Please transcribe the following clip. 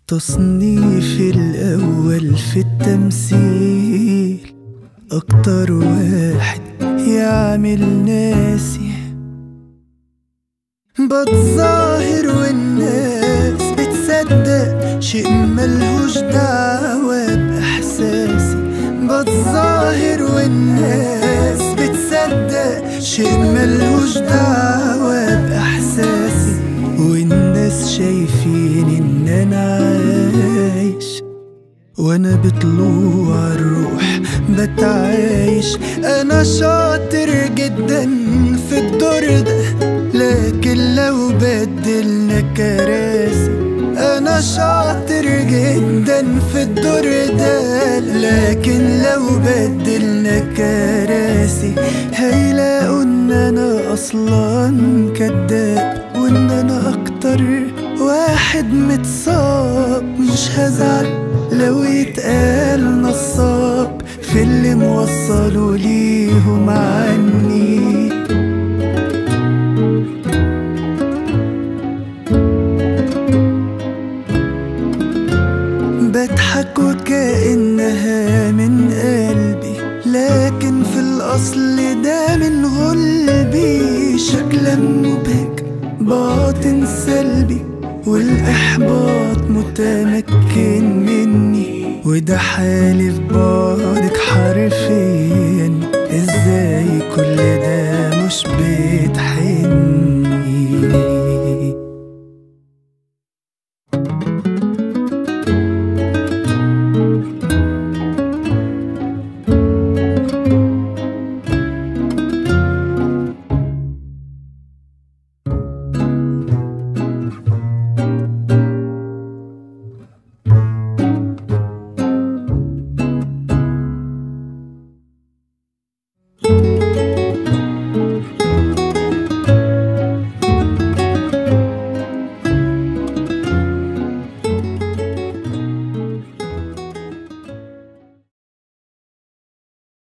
تصنيفي الأول في التمثيل، أكتر واحد يعمل ناسي. بتظاهر والناس بتصدق شيء ملهوش دعوة بإحساسي. بتظاهر والناس بتصدق شيء ملهوش دعوة بإحساسي. والناس شايفين إن أنا عايش وأنا بطلوع الروح بتعايش. أنا شاطر جدا في الدور ده، لكن لو بدلنا كراسي. أنا شاطر جدا في الدور ده، لكن لو بدلنا كراسي هيلاقوا إن أنا أصلا كداب، وإن أنا أكتر واحد متصاب. مش هزعل لو يتقال نصاب في اللي موصلوا ليهم عني. بضحك وكأنها من قلبي، لكن في الأصل ده من غلبي. شكلا مبهج باطن سلبي، والإحباط متمكن مني. وده حالي في بعدك حرفيا. ازاي كل ده مش بيتحكي؟